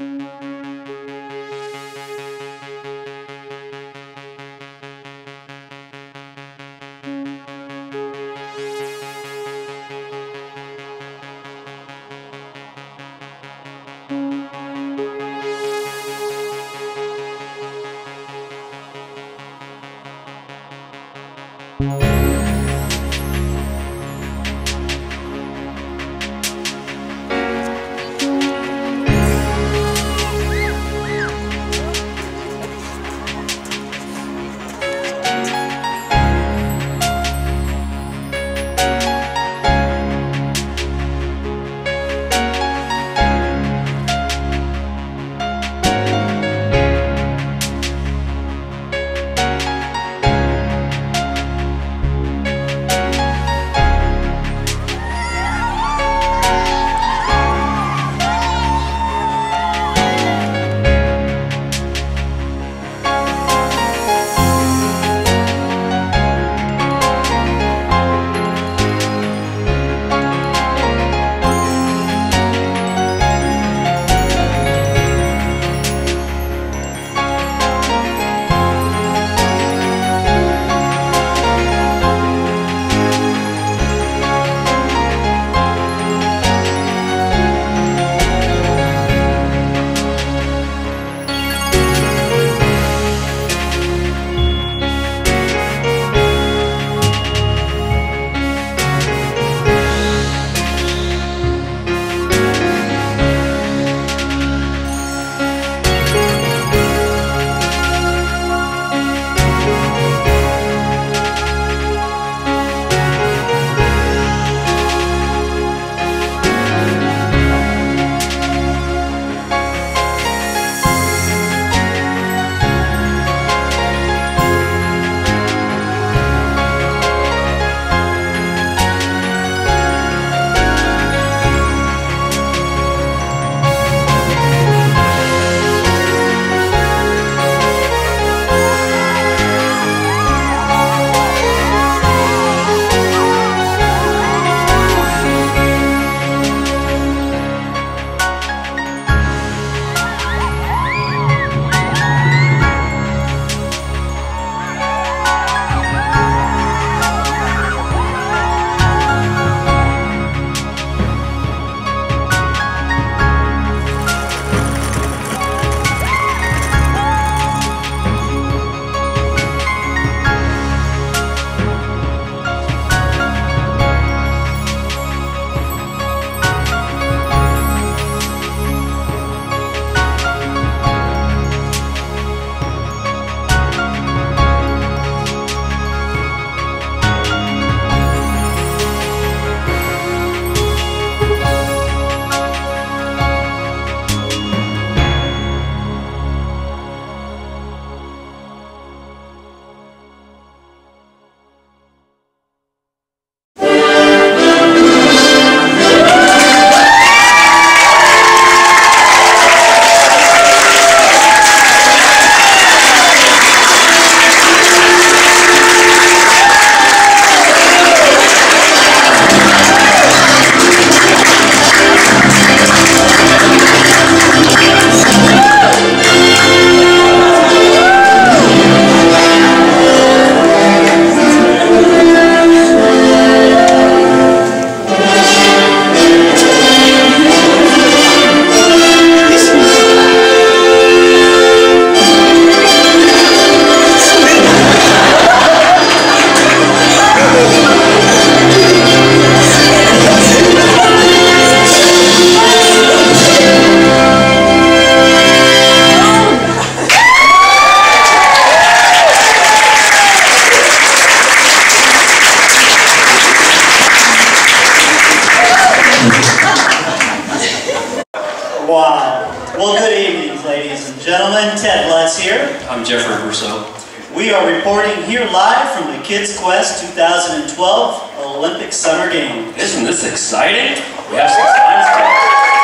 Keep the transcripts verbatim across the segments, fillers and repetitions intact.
Wow. Well, good evening, ladies and gentlemen. Ted Lutz here. I'm Jeffrey Rousseau. We are reporting here live from the KidsQuest two thousand twelve Olympic Summer Games. Isn't this exciting? We have some science games.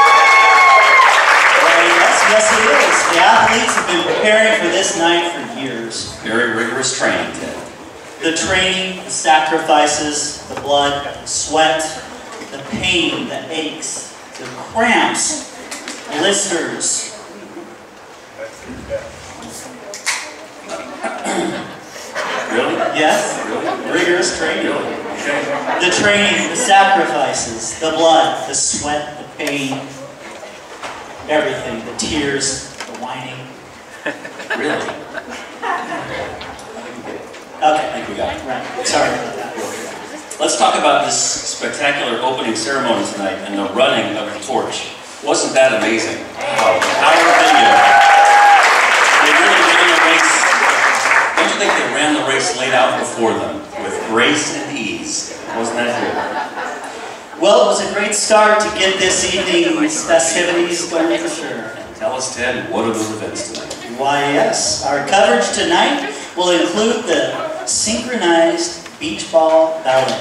Well, yes, yes it is. The athletes have been preparing for this night for years. Very rigorous training, Ted. The training, the sacrifices, the blood, the sweat, the pain, the aches, the cramps, blisters, Yes, rigorous training. Really? Okay. The training, the sacrifices, the blood, the sweat, the pain, everything, the tears, the whining. Really? Okay, I think we got it. right. Sorry about that. Let's talk about this spectacular opening ceremony tonight and the running of the torch. Wasn't that amazing? Wow. The power of video. They really ran the race. Don't you think they ran the race laid out before them with grace and ease? Wasn't that good? Well, it was a great start to get this evening's festivities going for sure. Tell us, Ted, what are those events tonight? Why, yes. Our coverage tonight will include the synchronized beach ball ballet.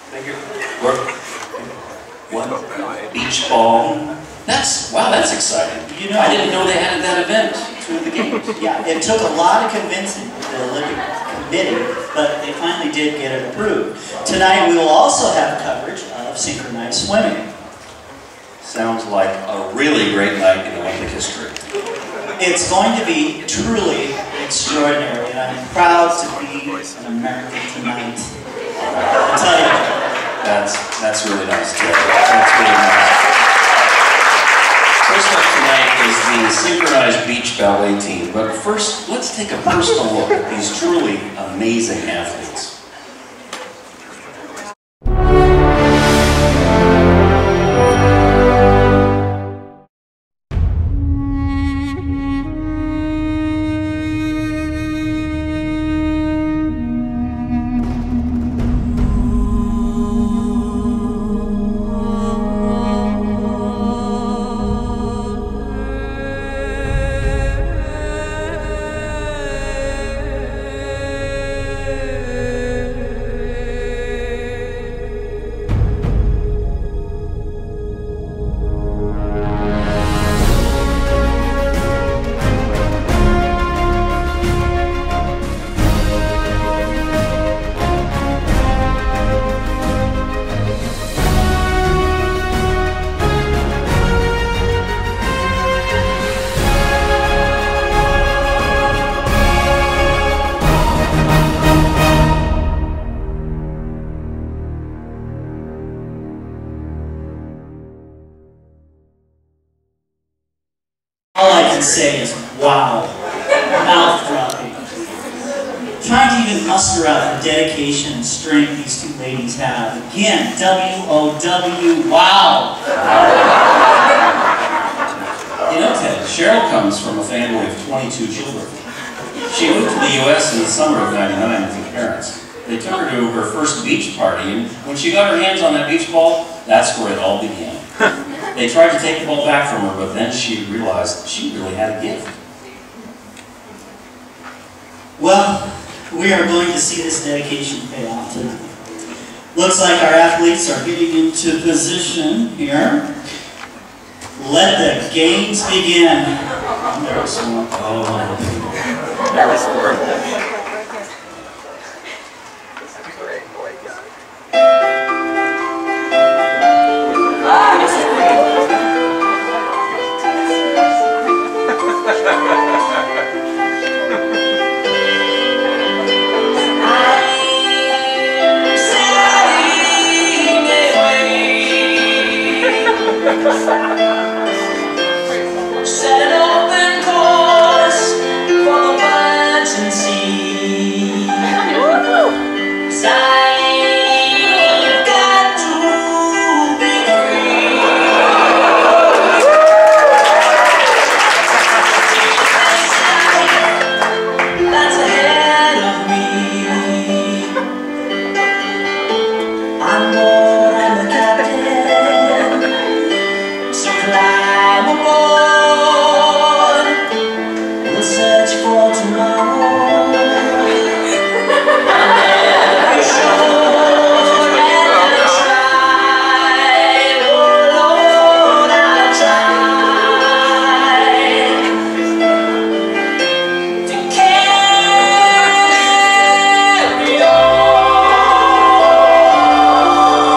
What? Beach ball? That's, wow, that's exciting. You know, I didn't know they had that event through the games. Yeah, it took a lot of convincing the Olympic Committee, but they finally did get it approved. Tonight we will also have coverage of synchronized swimming. Sounds like a really great night in Olympic history. It's going to be truly extraordinary, and I'm proud to be an American tonight. I'll tell you. That's, that's really nice, Ted. That's really nice. First up tonight is the synchronized beach ballet team, but first, let's take a personal look at these truly amazing athletes. All I can say is, wow, mouth-dropping. Trying to even muster out the dedication and strength these two ladies have. Again, W O W, wow. You know, Ted, Cheryl comes from a family of twenty-two children. She moved to the U S in the summer of ninety-nine with her parents. They took her to her first beach party, and when she got her hands on that beach ball, that's where it all began. They tried to take the ball back from her, but then she realized she really had a gift. Well, we are going to see this dedication pay off tonight. Looks like our athletes are getting into position here. Let the games begin. There's one. Oh, There's four. Set an open course for the birds and sea. 'Cause I've got to be free. That's ahead of me. I'm more than the captain. Climb aboard, we'll search for tomorrow. And every shore and I'll try, oh Lord, I'll try to carry on.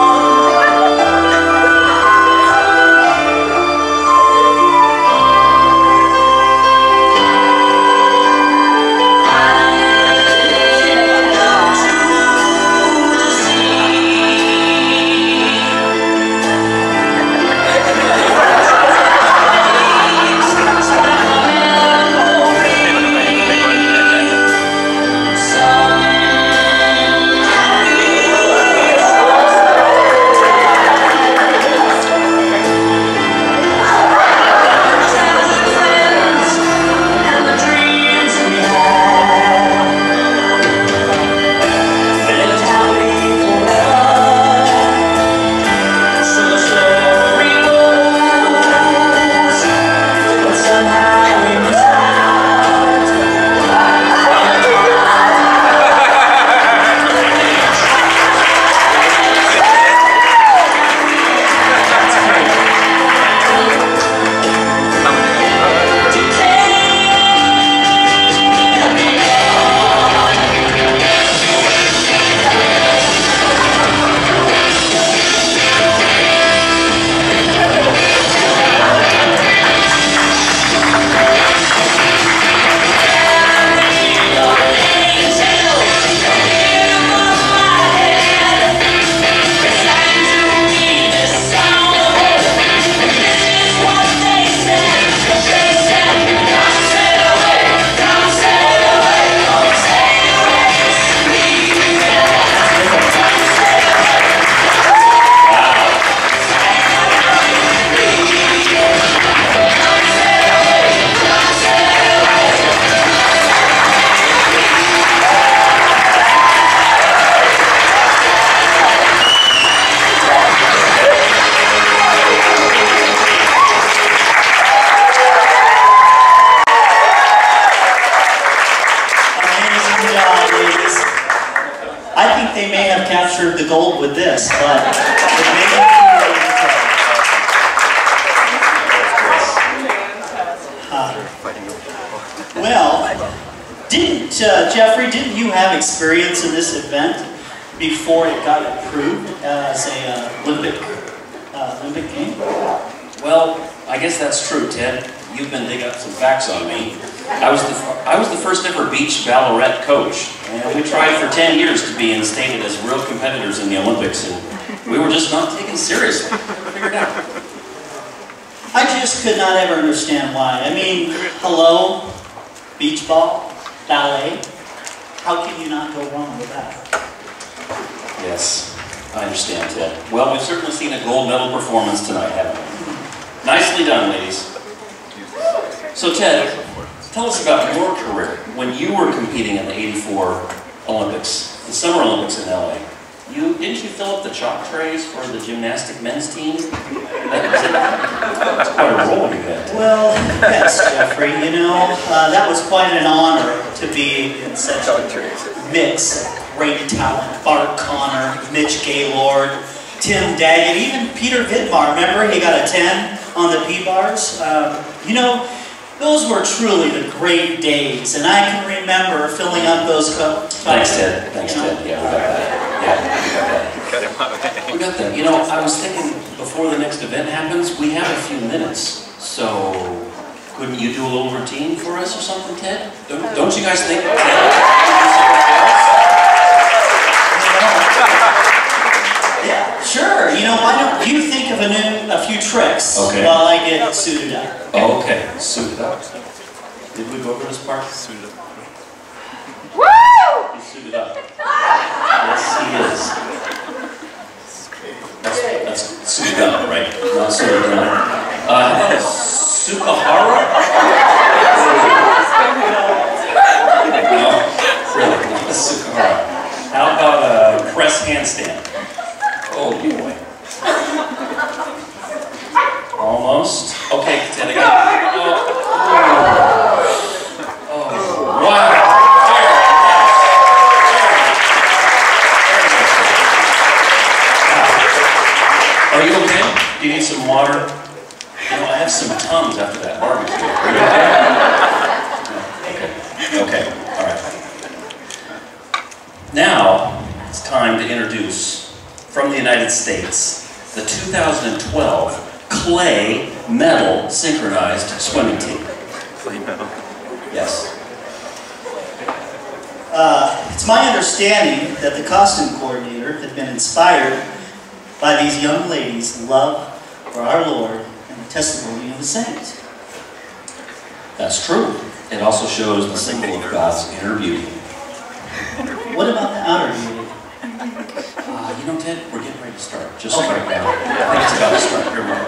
captured the gold with this, but it made it uh, well, didn't, uh, Jeffrey, didn't you have experience in this event before it got approved as a uh, Olympic, uh, Olympic game? Well, I guess that's true, Ted. You've been digging up some facts on me. I was the I was the first ever beach ballet coach, and we tried for ten years to be instated as real competitors in the Olympics, and we were just not taken seriously. Figured it out. I just could not ever understand why. I mean, hello, beach ball, ballet. How can you not go wrong with that? Yes, I understand, Ted. Well, we've certainly seen a gold medal performance tonight, haven't we? Nicely done, ladies. So, Ted, tell us about your career when you were competing in the eighty-four Olympics, the Summer Olympics in L A. You, didn't you fill up the chalk trays for the gymnastic men's team? That was, that was quite a role you had. Well, yes, Jeffrey, you know, uh, that was quite an honor to be in such a mix of great talent. Bart Connor, Mitch Gaylord, Tim Daggett, even Peter Vidmar. Remember, he got a ten on the P-bars? Um, you know, those were truly the great days, and I can remember filling up those cups. Thanks, Ted. Thanks, you know? Ted. Yeah, we got that. Yeah, we got that. We got that. You know, I was thinking before the next event happens, we have a few minutes, so couldn't you do a little routine for us or something, Ted? Don't, don't you guys think, Ted? Yeah, sure. You know, why don't you think of a, new, a few tricks okay. while I get suited up? Oh, okay, suited up. Did we go over this part? Suited up. Woo! He's suited up. Yes, he is. That's, that's suited up, right? Not suited up. Uh, how about a Sukahara? No, really, not a Sukahara. How about a press handstand? Oh boy. Almost. Okay, Ted, I got it. Oh. Oh. Oh. Wow. Are you okay? Do you need some water? You know, I have some Tums after that barbecue. Are you okay? Okay. All right. Now, it's time to introduce, from the United States, the two thousand twelve clay medal synchronized swimming team. Clay medal? Yes. Uh, it's my understanding that the costume coordinator had been inspired by these young ladies' love for our Lord and the testimony of the saints. That's true. It also shows the symbol of God's inner beauty. What about the outer beauty? Uh, you know, Ted, we're getting ready to start. Just okay. Right now. I think it's about to start. Here we go.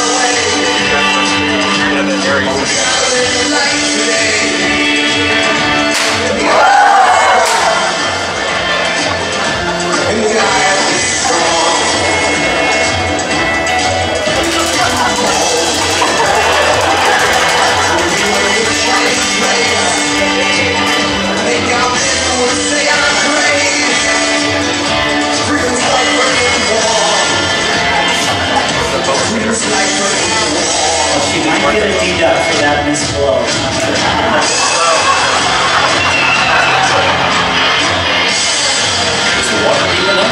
Get a deduct for that Miss Blow. Is the water deep enough?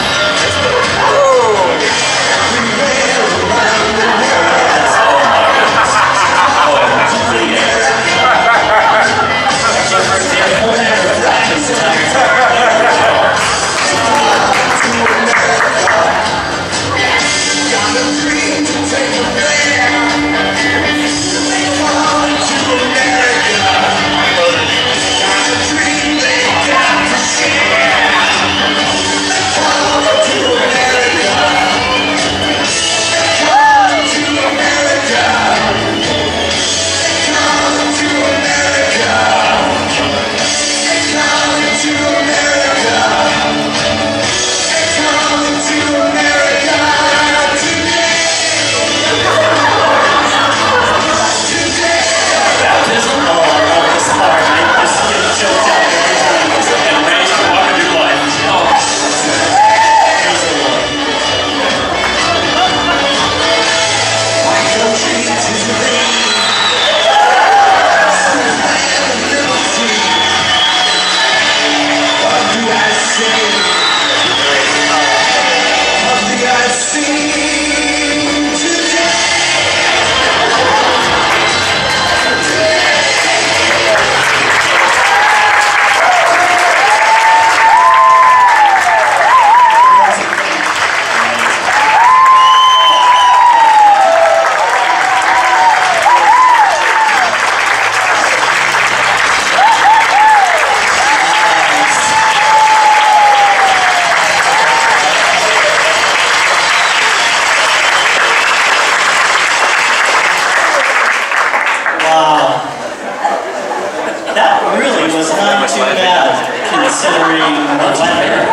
considering the weather.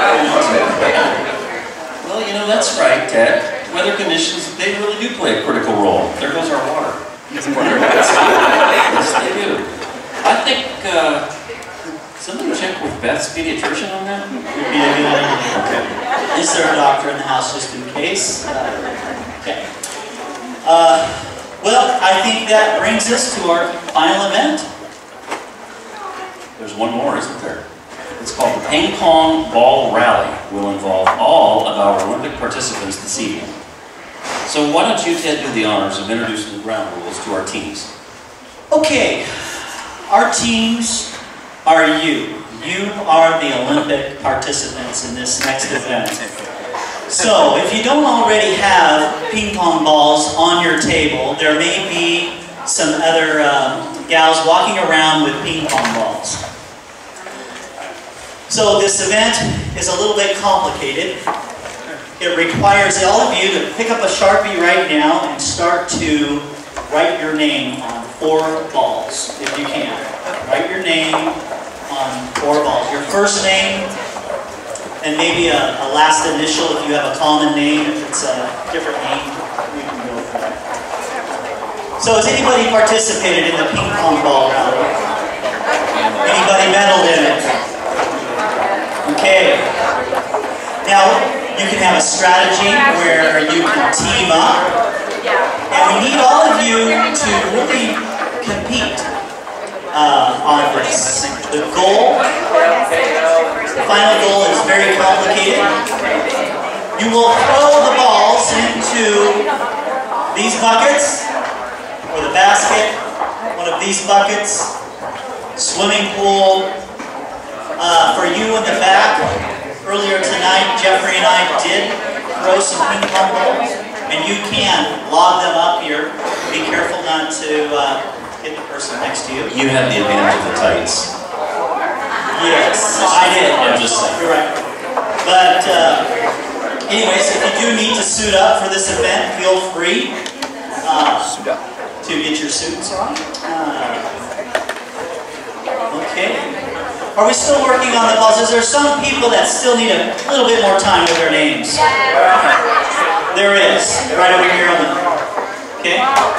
Well, you know, that's right, Ted. Weather conditions, they really do play a critical role. There goes our water. Yes, they do. I think, uh, somebody check with Beth's pediatrician on that? Would be a good idea. Okay. Is there a doctor in the house just in case? Uh, okay. Uh, well, I think that brings us to our final event. There's one more, isn't there? It's called the Ping Pong Ball Rally. Will involve all of our Olympic participants this evening. So why don't you, Ted, do the honors of introducing the ground rules to our teams? Okay. Our teams are you. You are the Olympic participants in this next event. So, if you don't already have ping pong balls on your table, there may be some other uh, gals walking around with ping pong balls. So this event is a little bit complicated. It requires all of you to pick up a Sharpie right now and start to write your name on four balls, if you can. Write your name on four balls. Your first name, and maybe a, a last initial if you have a common name. If it's a different name, you can go for that. So has anybody participated in the ping pong ball rally? Anybody medaled in it? Okay. Now, you can have a strategy where you can team up. And we need all of you to really compete uh, on this. The goal, the final goal is very complicated. You will throw the balls into these buckets, or the basket, one of these buckets, swimming pool. Uh, for you in the back, earlier tonight, Jeffrey and I did throw some ping pong balls, and you can log them up here. Be careful not to uh, hit the person next to you. You had the advantage of the tights. Yes, I did. I'm just saying. You're right. But uh, anyways, if you do need to suit up for this event, feel free. uh, to get your suits on. Uh, okay. Are we still working on the calls? Is there some people that still need a little bit more time with their names? There is, right over here on the. Okay.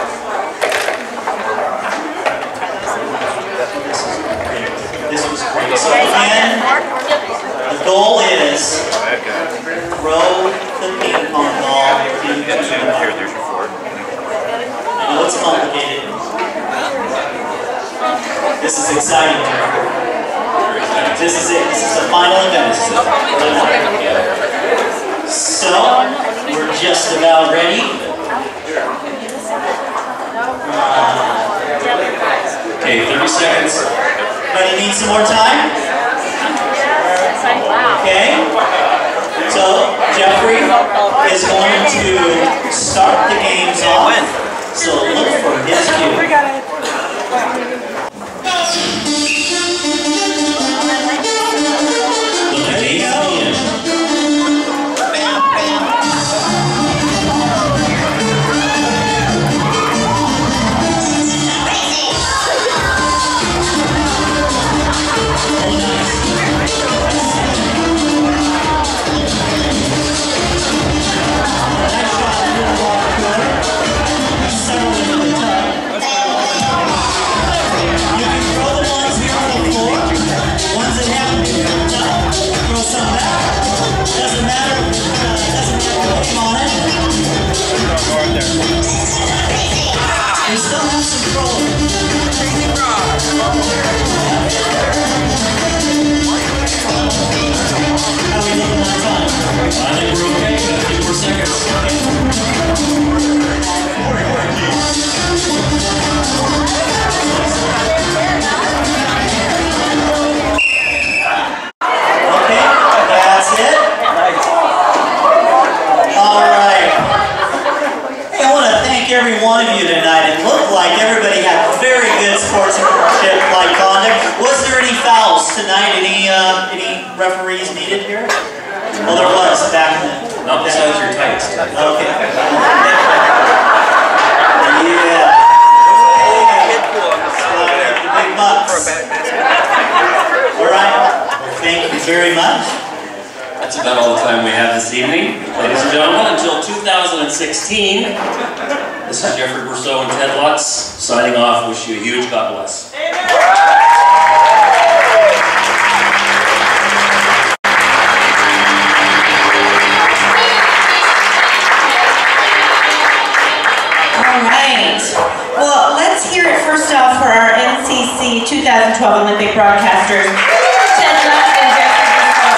This was great. So again, the goal is throw the ping pong ball into the ball. I know it's complicated. This is exciting. This is it. This is the final event. So we're just about ready. Uh, Okay, thirty seconds. Everybody need some more time? Okay. So Jeffrey is going to start the games off. So look for his cue. Look at eight again. We still have some control. How are we looking on time? I think we're okay. Got a few more seconds. Okay, that's it. All right. I want to thank every one of you tonight. It looked like everybody had very good sportsmanship-like conduct. Was there any fouls tonight? Any uh, any referees needed here? Well, there was back then. Not besides your tights. Okay. Yeah. The big bucks. All right. Well, thank you very much. That's about all the time we have this evening. Ladies and gentlemen, until two thousand sixteen, this is Jeffrey Brousseau and Ted Lutz signing off. Wish you a huge God bless. All right. Well, let's hear it first off for our N C C two thousand twelve Olympic broadcasters, Ted Lutz and Jeffrey Brousseau.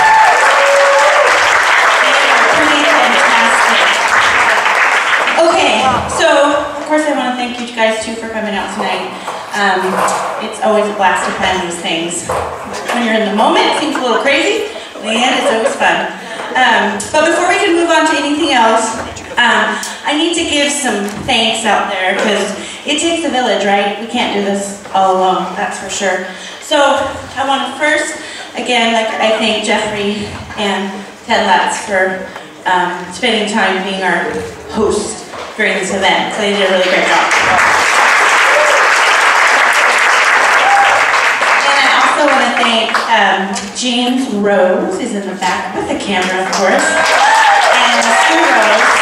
Pretty fantastic. Okay, so of course I want to thank you guys too for coming out tonight. Um, it's always a blast to plan these things. When you're in the moment, it seems a little crazy. In the end, it's always fun. Um, but before we can move on to anything else, um, I need to give some thanks out there because it takes a village, right? We can't do this all alone, that's for sure. So I want to first, again, like I thank Jeffrey and Ted Lutz for um, spending time being our host during this event. So they did a really great job. And I also want to thank um, James Rose, who's in the back with the camera, of course, and Sue Rose.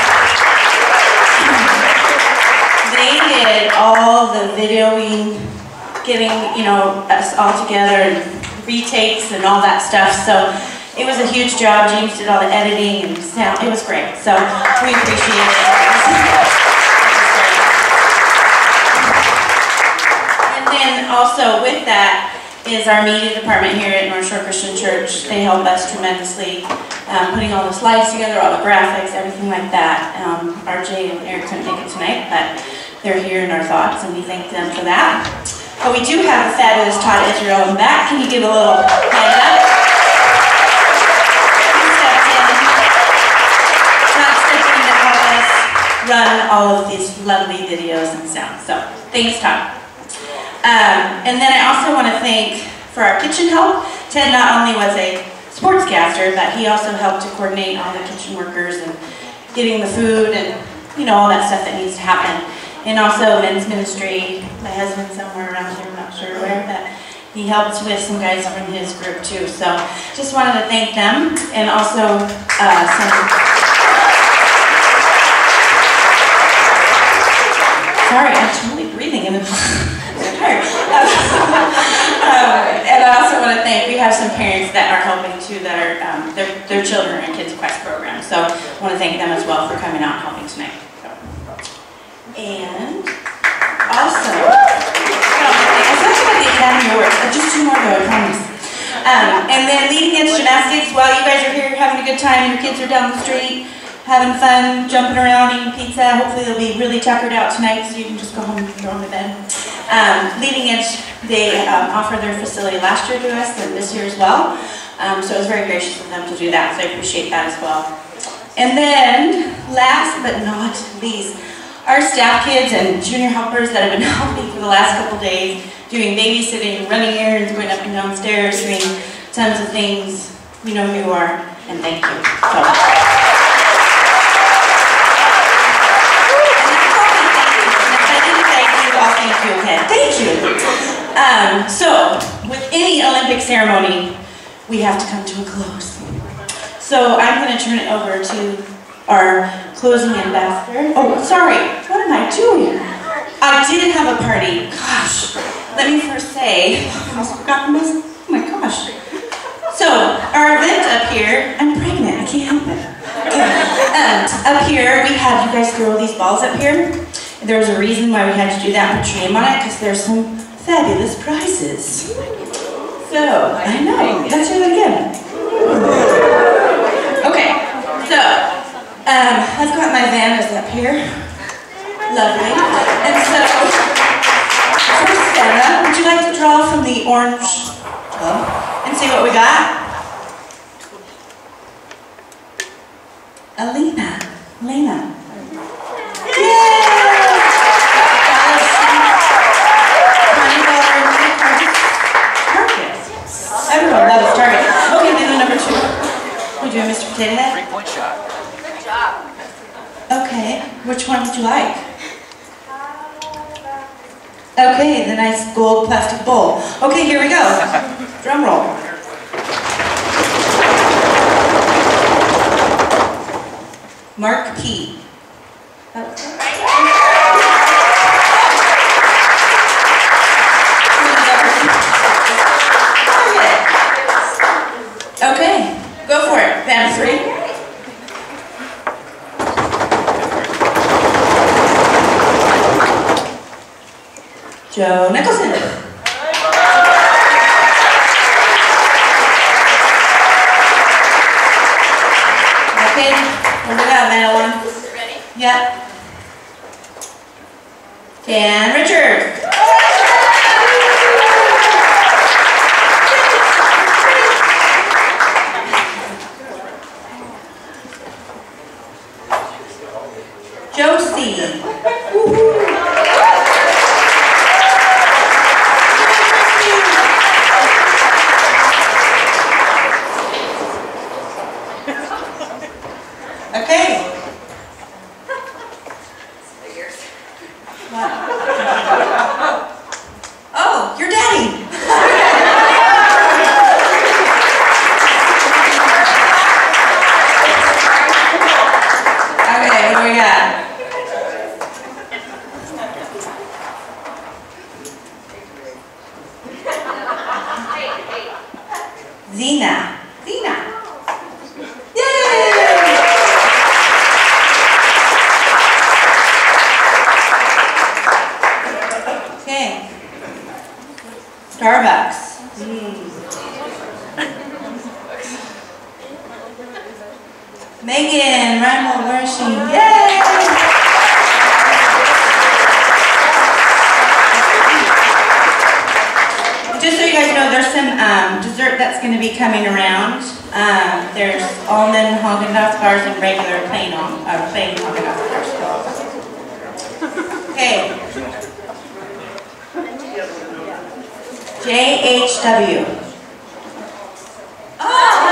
They did all the videoing, getting, you know, us all together and retakes and all that stuff. So it was a huge job. James did all the editing and sound. It was great. So we appreciate it. And then also with that is our media department here at North Shore Christian Church. They help us tremendously, um, putting all the slides together, all the graphics, everything like that. Um, R J and Eric couldn't make it tonight, but they're here in our thoughts, and we thank them for that. But we do have a fabulous Todd Israel in the back. Can you give a little hand up? He stepped in. Todd stepped in to help us run all of these lovely videos and sound. So thanks, Todd. Um, and then I also want to thank, for our kitchen help, Ted not only was a sportscaster, but he also helped to coordinate all the kitchen workers and getting the food and you know, all that stuff that needs to happen. And also men's ministry. My husband's somewhere around here, I'm not sure where, but he helped with some guys from his group too. So just wanted to thank them, and also uh, some. Sorry, I'm totally breathing and I'm tired. um, and I also want to thank, we have some parents that are helping too, that are, um, their, their children are in KidsQuest program. So I want to thank them as well for coming out and helping tonight. So. And also, I was actually at the Academy Awards, just two more though, I promise. Um, and then leading edge gymnastics, while you guys are here having a good time, your kids are down the street, having fun, jumping around, eating pizza. Hopefully they'll be really tuckered out tonight so you can just go home and go home to bed. Um, Leading Edge, they um, offered their facility last year to us and this year as well. Um, so it was very gracious of them to do that, so I appreciate that as well. And then, last but not least, our staff kids and junior helpers that have been helping for the last couple days, doing babysitting, running errands, going up and downstairs, doing tons of things. We know who you are, and thank you. So. Thank you, okay. Thank you. Um, so, with any Olympic ceremony, we have to come to a close. So, I'm going to turn it over to our closing ambassador. Oh, sorry. What am I doing? I did have a party. Gosh. Let me first say, I almost forgot the most. Oh my gosh. So, our event up here, I'm pregnant. I can't help it. And up here, we have you guys throw these balls up here. There was a reason why we had to do that and put your name on it, because there's some fabulous prizes. So, I know, let's do that again. Okay, so, um, I've got my Vannas up here. Lovely. And so, first Vanna, would you like to draw from the orange tub and see what we got? Alina. Elena. Yay! Everyone loves Target. Okay, then the number two. We're doing Mister Potato Head? Three-point shot. Good job. Okay, which one would you like? Okay, the nice gold plastic bowl. Okay, here we go. Drum roll. Mark P. Okay, go for it. Band three. Joe Nicholson. Okay, what do we got, Madeline? Ready? Yep. Dan Richard. Josie. Woo-hoo. Okay. What? Oh, your daddy. Okay, what do we got? Zena. Zena. Yay! Okay. Starbucks. Mm. Megan, Rymel, where is she? Yay! Just so you guys know, there's some um, dessert that's going to be coming around. Um, there's almond Haagen-Dazs bars and regular plain, uh, plain Haagen-Dazs bars. Okay. J H W. Oh!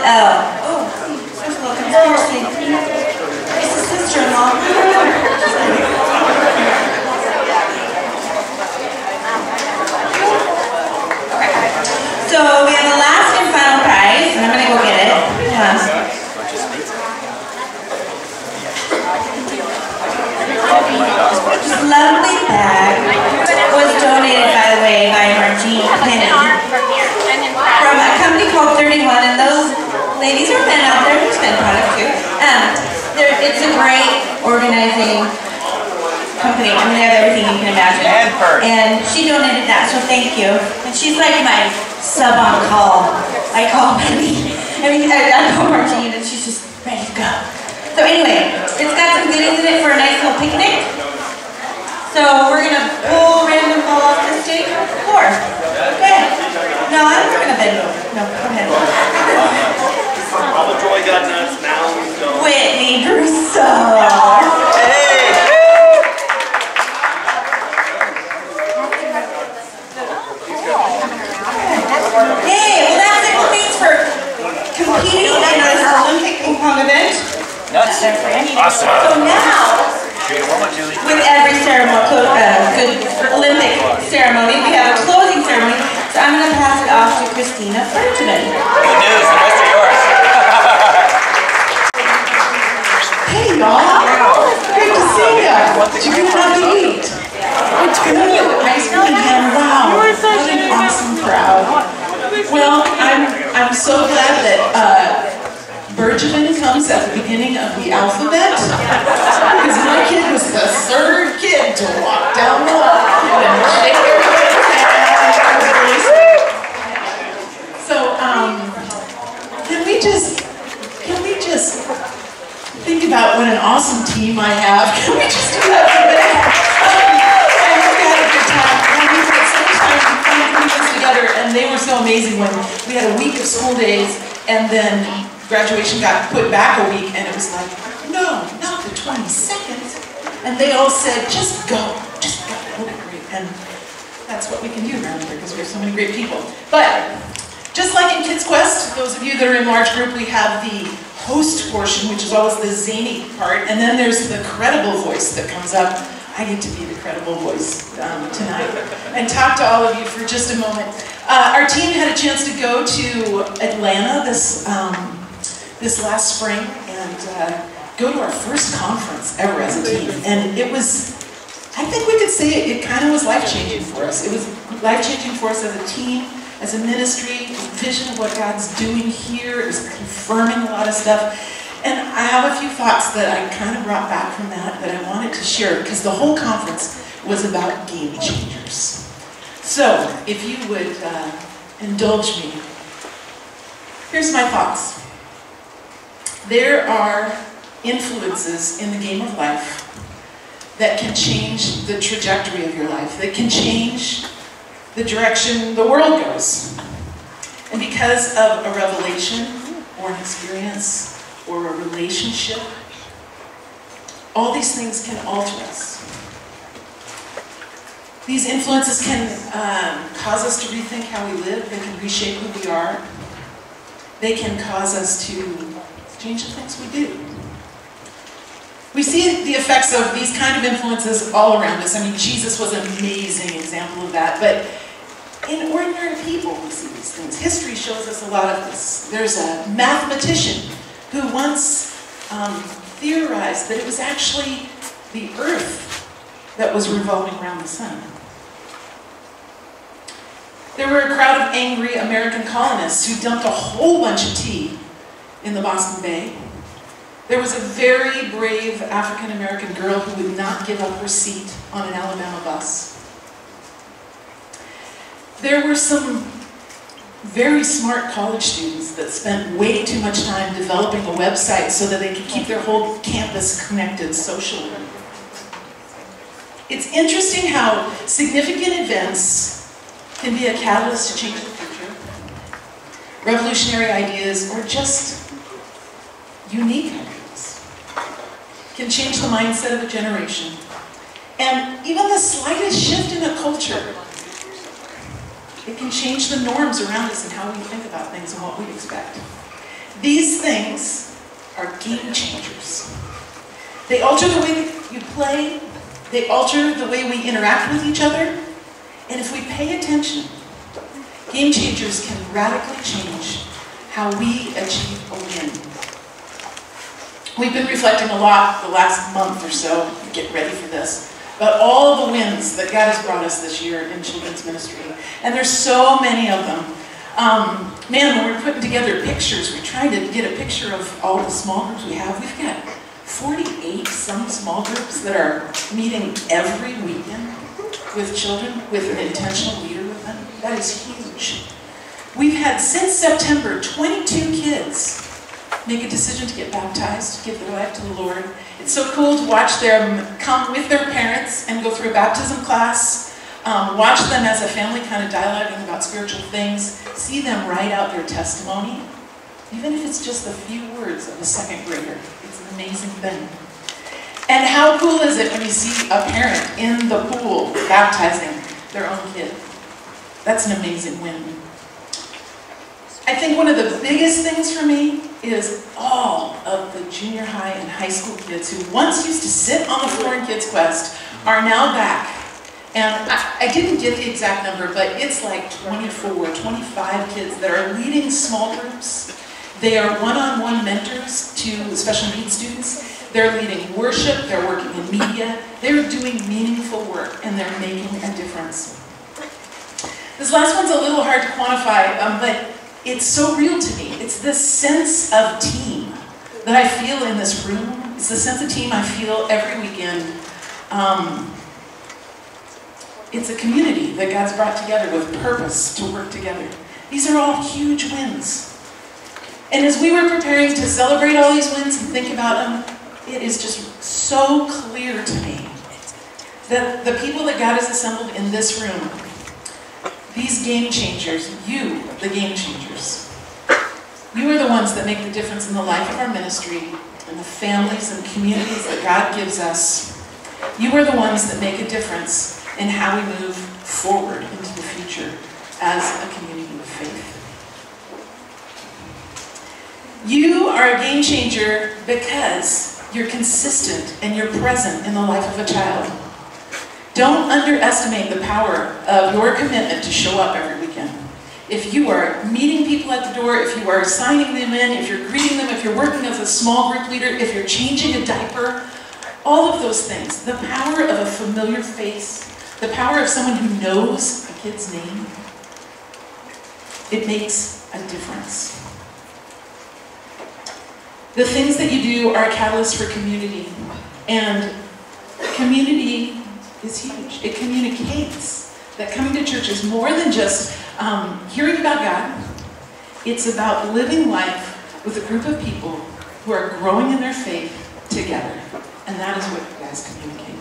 Oh. Oh, there's a little conspiracy. It's his sister-in-law. Okay. So we have the last and final prize, and I'm going to go get it. Yeah. This lovely bag was donated, by the way, by Margene Penny from a company called thirty-one, and those ladies are men out there who's been product too. Um, it's a great organizing company. I mean, they have everything you can imagine. And she donated that, so thank you. And she's like my sub on call. I call Penny. I mean, I, I call Margene, and she's just ready to go. So anyway, it's got some goodies in it for a nice little picnic. So we're gonna pull random ball off the stage or the floor. Okay. No, I'm not gonna bend over. No, go ahead. All the joy got nuts now. So. Whitney Drusso. Hey! Hey, well that's it. Thanks for competing in this Olympic ping pong event. Nuts. Awesome. So now, with every ceremony, uh, good Olympic ceremony, we have a closing ceremony. So I'm going to pass it off to Christina Furtman. Good news, the rest are yours. Hey y'all, great to see ya. Did you get enough to eat? It's good. Ice cream again. Wow, what an awesome crowd. Well, I'm I'm so glad that uh, Benjamin comes at the beginning of the alphabet, because my kid was the third kid to walk down the line and shake everybody's hand. So, um, can we just, can we just think about what an awesome team I have? Can we just do that for a minute? I hope you had a good time. And we had so much time putting this together, and they were so amazing when we had a week of school days, and then graduation got put back a week, and it was like, no, not the twenty-second. And they all said, just go, just go, it'll be great. And that's what we can do around here, because we have so many great people. But just like in KidsQuest, those of you that are in large group, we have the host portion, which is always the zany part, and then there's the credible voice that comes up. I get to be the credible voice um, tonight and talk to all of you for just a moment. Uh, our team had a chance to go to Atlanta this um, this last spring and uh, go to our first conference ever as a team. And it was, I think we could say it, it kind of was life-changing for us. It was life-changing for us as a team, as a ministry, vision of what God's doing here. It was confirming a lot of stuff. And I have a few thoughts that I kind of brought back from that that I wanted to share, because the whole conference was about game changers. So, if you would uh, indulge me, here's my thoughts. There are influences in the game of life that can change the trajectory of your life, that can change the direction the world goes. And because of a revelation or an experience or a relationship, all these things can alter us. These influences can um, cause us to rethink how we live. They can reshape who we are. They can cause us to change the things we do. We see the effects of these kind of influences all around us. I mean, Jesus was an amazing example of that, but in ordinary people we see these things. History shows us a lot of this. There's a mathematician who once um, theorized that it was actually the earth that was revolving around the sun. There were a crowd of angry American colonists who dumped a whole bunch of tea in the Boston Bay. There was a very brave African-American girl who would not give up her seat on an Alabama bus. There were some very smart college students that spent way too much time developing a website so that they could keep their whole campus connected socially. It's interesting how significant events can be a catalyst to change the future. Revolutionary ideas, or just unique ideas, can change the mindset of a generation. And even the slightest shift in a culture, it can change the norms around us and how we think about things and what we expect. things are game changers. They alter the way you play, they alter the way we interact with each other, and if we pay attention, game changers can radically change how we achieve a win. We've been reflecting a lot the last month or so, get ready for this, about all the wins that God has brought us this year in children's ministry. And there's so many of them. Um, man, when we're putting together pictures, we tried to get a picture of all the small groups we have. We've got forty-eight some small groups that are meeting every weekend with children, with an intentional leader with them. That is huge. We've had, since September, twenty-two kids make a decision to get baptized, to give their life to the Lord. It's so cool to watch them come with their parents and go through a baptism class, um, watch them as a family kind of dialoguing about spiritual things, see them write out their testimony, even if it's just a few words of a second grader. It's an amazing thing. And how cool is it when you see a parent in the pool baptizing their own kid? That's an amazing win. I think one of the biggest things for me is all of the junior high and high school kids who once used to sit on the floor in KidsQuest are now back. And I, I didn't get the exact number, but it's like twenty-four, twenty-five kids that are leading small groups. They are one-on-one mentors to special needs students. They're leading worship, they're working in media, they're doing meaningful work, and they're making a difference. This last one's a little hard to quantify, um, but it's so real to me. It's this sense of team that I feel in this room. It's the sense of team I feel every weekend. Um, it's a community that God's brought together with purpose to work together. These are all huge wins. And as we were preparing to celebrate all these wins and think about them, it is just so clear to me that the people that God has assembled in this room, these game changers, you, the game changers, you are the ones that make the difference in the life of our ministry and the families and communities that God gives us. You are the ones that make a difference in how we move forward into the future as a community of faith. You are a game changer because you're consistent and you're present in the life of a child. Don't underestimate the power of your commitment to show up every weekend. If you are meeting people at the door, if you are signing them in, if you're greeting them, if you're working as a small group leader, if you're changing a diaper, all of those things, the power of a familiar face, the power of someone who knows a kid's name, it makes a difference. The things that you do are a catalyst for community, and community is huge. It communicates that coming to church is more than just um, hearing about God. It's about living life with a group of people who are growing in their faith together. And that is what you guys communicate.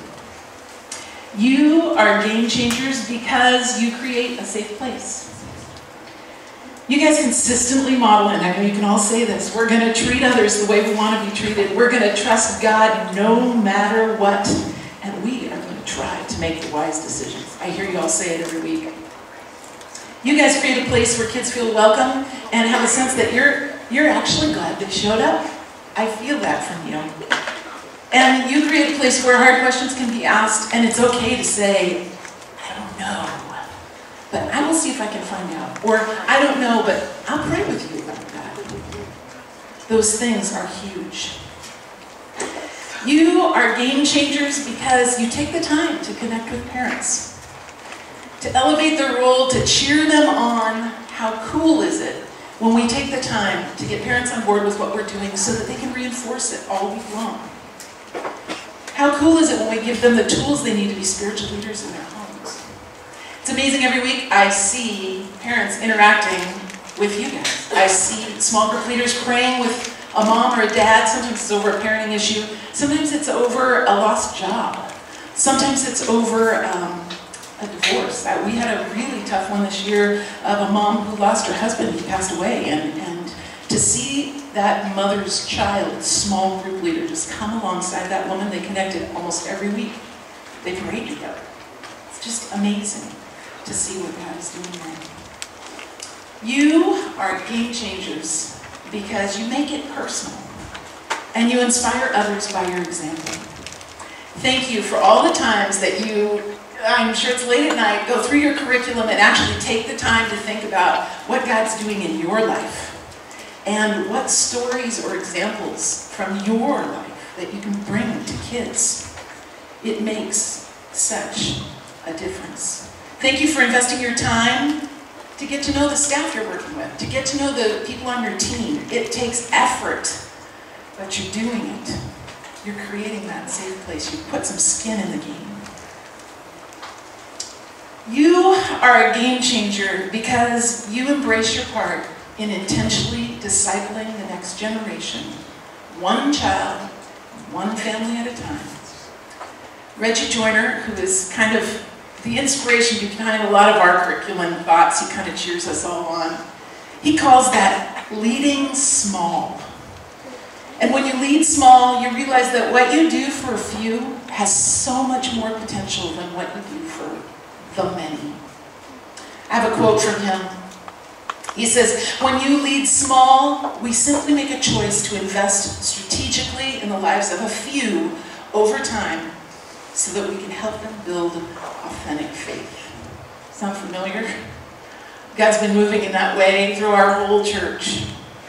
You are game changers because you create a safe place. You guys consistently model, and I know you can all say this, we're going to treat others the way we want to be treated. We're going to trust God no matter what. And we are going to try to make the wise decisions. I hear you all say it every week. You guys create a place where kids feel welcome and have a sense that you're, you're actually glad they showed up. I feel that from you. And you create a place where hard questions can be asked, and it's okay to say, I don't know, but I will see if I can find out. Or, I don't know, but I'll pray with you about that. Those things are huge. You are game changers because you take the time to connect with parents, to elevate their role, to cheer them on. How cool is it when we take the time to get parents on board with what we're doing so that they can reinforce it all week long? How cool is it when we give them the tools they need to be spiritual leaders in their homes? It's amazing every week I see parents interacting with you guys. I see small group leaders praying with a mom or a dad. Sometimes it's over a parenting issue. Sometimes it's over a lost job. Sometimes it's over um, a divorce. Uh, we had a really tough one this year of a mom who lost her husband. He passed away. And, and to see that mother's child, small group leader, just come alongside that woman, they connected almost every week. They prayed together. It's just amazing to see what God is doing there. You are game changers because you make it personal and you inspire others by your example. Thank you for all the times that you, I'm sure it's late at night, go through your curriculum and actually take the time to think about what God's doing in your life and what stories or examples from your life that you can bring to kids. It makes such a difference. Thank you for investing your time to get to know the staff you're working with, to get to know the people on your team. It takes effort, but you're doing it. You're creating that safe place. You put some skin in the game. You are a game changer because you embrace your part in intentionally discipling the next generation, one child, one family at a time. Reggie Joyner, who is kind of the inspiration behind a lot of our curriculum thoughts, he kind of cheers us all on. He calls that leading small. And when you lead small, you realize that what you do for a few has so much more potential than what you do for the many. I have a quote from him. He says, when you lead small, we simply make a choice to invest strategically in the lives of a few over time so that we can help them build authentic faith. Sound familiar? God's been moving in that way through our whole church.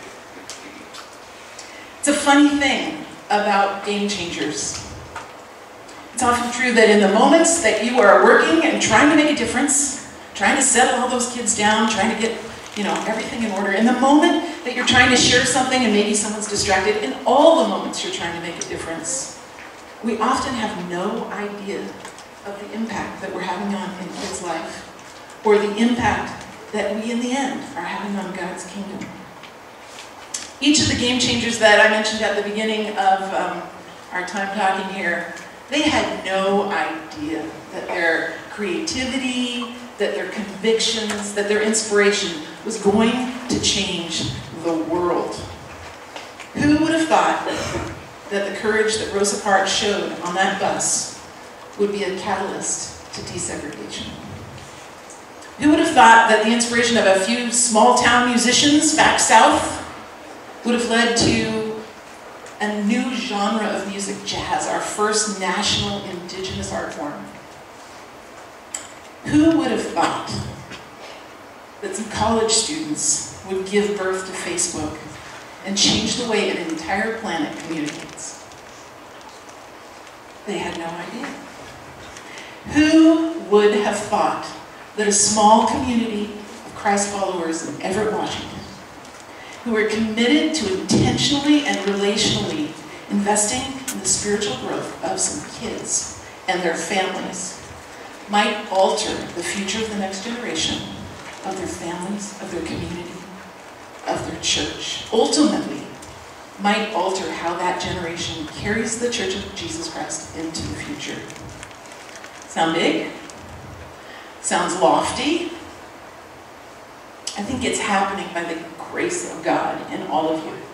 It's a funny thing about game changers. It's often true that in the moments that you are working and trying to make a difference, trying to settle all those kids down, trying to get, you know, everything in order, in the moment that you're trying to share something and maybe someone's distracted, in all the moments you're trying to make a difference, we often have no idea of the impact that we're having on in kids' life, or the impact that we in the end are having on God's kingdom. Each of the game changers that I mentioned at the beginning of um, our time talking here, they had no idea that their creativity, that their convictions, that their inspiration was going to change the world. Who would have thought that the courage that Rosa Parks showed on that bus would be a catalyst to desegregation? Who would have thought that the inspiration of a few small-town musicians back south would have led to a new genre of music, jazz, our first national indigenous art form? Who would have thought that some college students would give birth to Facebook and change the way an entire planet communicates? They had no idea. Who would have thought that a small community of Christ followers in Everett, Washington, who are committed to intentionally and relationally investing in the spiritual growth of some kids and their families, might alter the future of the next generation, of their families, of their community, of their church. Ultimately, might alter how that generation carries the Church of Jesus Christ into the future. Sound big? Sounds lofty? I think it's happening by the grace of God in all of you.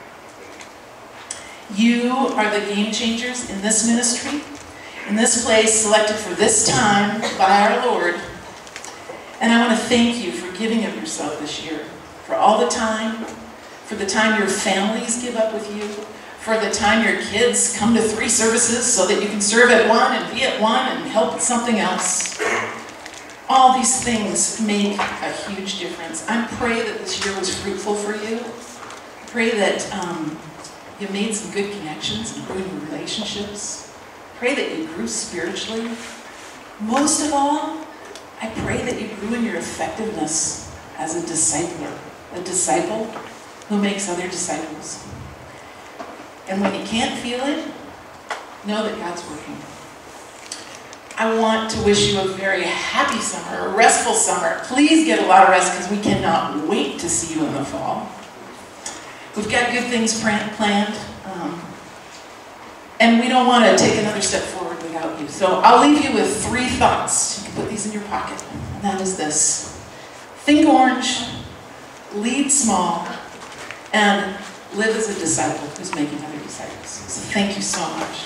You are the game changers in this ministry, in this place selected for this time by our Lord. And I want to thank you for giving of yourself this year, for all the time, for the time your families give up with you, for the time your kids come to three services so that you can serve at one and be at one and help at something else. All these things make a huge difference. I pray that this year was fruitful for you. I pray that um, you made some good connections and grew in your relationships. Pray that you grew spiritually. Most of all, I pray that you grew in your effectiveness as a discipler, a disciple who makes other disciples. And when you can't feel it, know that God's working. I want to wish you a very happy summer, a restful summer. Please get a lot of rest because we cannot wait to see you in the fall. We've got good things planned, um, and we don't want to take another step forward without you. So I'll leave you with three thoughts. You can put these in your pocket, and that is this. Think orange, lead small, and live as a disciple who's making other disciples. So thank you so much.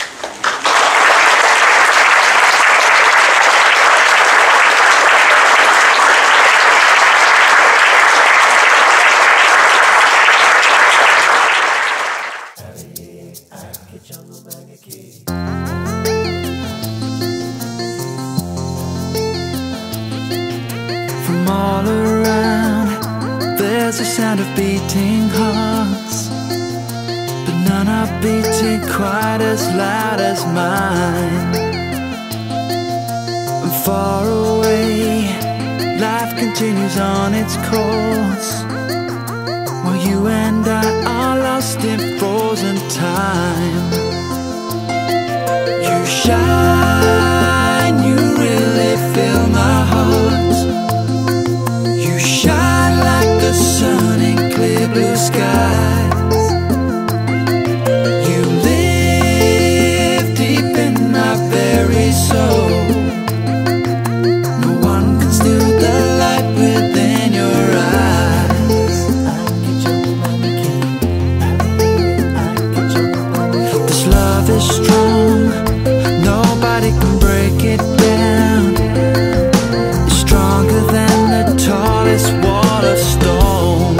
there's a sound of beating hearts, but none are beating quite as loud as mine. And far away, life continues on its course, while you and I are lost in frozen time. You shine, you really fill my heart. You shine like the sun in clear blue skies. You live deep in my very soul. No one can steal the light within your eyes. This love is strong, nobody can break it down. It's stronger than the tallest wall of stone.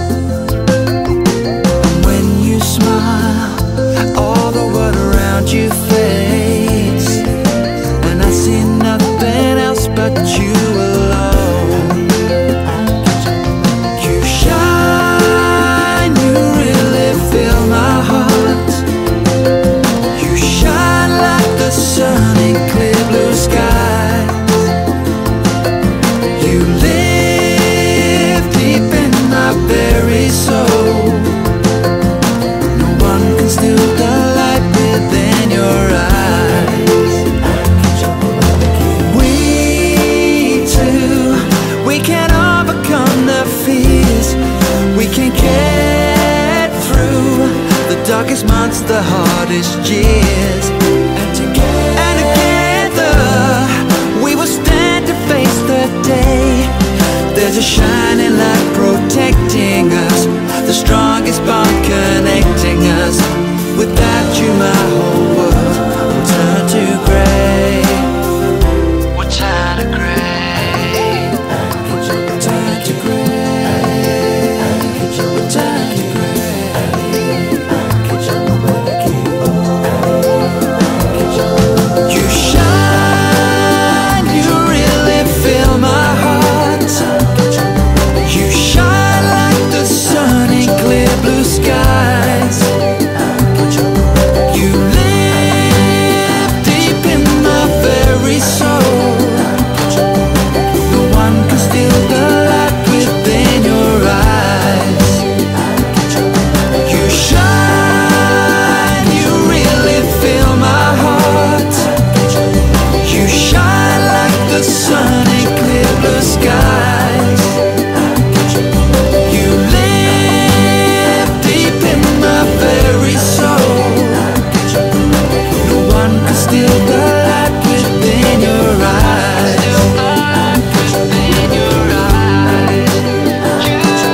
And when you smile, all the world around you fades, and I see nothing else but you alone. You shine, you really fill my heart. You shine like the sun in clear blue skies. You live deep in my very soul. No one can steal the light within your eyes. We two, we can overcome the fears. We can get through the darkest months, the hardest years. And together, and together we will stand to face the day. There's a shining light protecting us, the strongest bond connecting us. Without you my whole world will turn to gray. We'll turn to gray. We'll turn to gray. We'll turn to gray. You shine, you really fill my heart. You shine like the sun in clear blue skies. You live deep in my very soul. No one can steal the light within your eyes. You shine, you really fill my heart. You shine like the sun in clear blue skies. You live deep in my very soul. No one can steal the light within your eyes. Within your eyes, you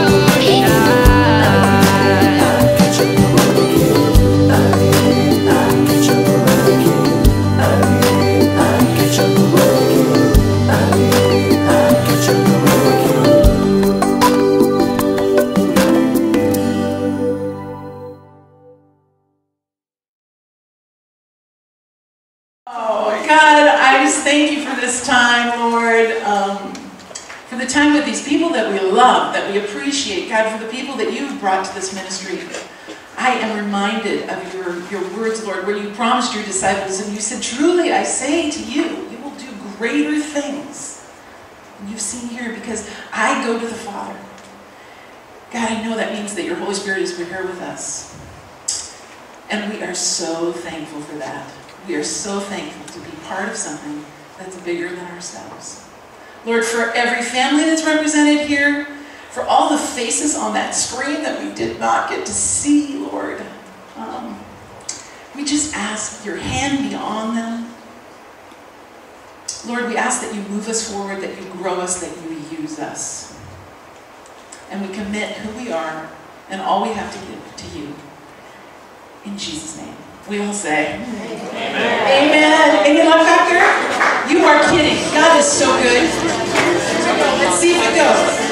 Oh, God, I just thank you for this time, Lord, um, for the time with these people that we love, that we appreciate. God, for the people that you've brought to this ministry. I am reminded of your, your words, Lord, where you promised your disciples, and you said, truly, I say to you, you will do greater things than you've seen here, because I go to the Father. God, I know that means that your Holy Spirit is here with us. And we are so thankful for that. We are so thankful to be part of something that's bigger than ourselves. Lord, for every family that's represented here, for all the faces on that screen that we did not get to see, Lord, um, we just ask your hand be on them. Lord, we ask that you move us forward, that you grow us, that you use us. And we commit who we are and all we have to give to you. In Jesus' name. We all say, Amen. Amen. Any love factor? You are kidding. God is so good. Let's see if it goes.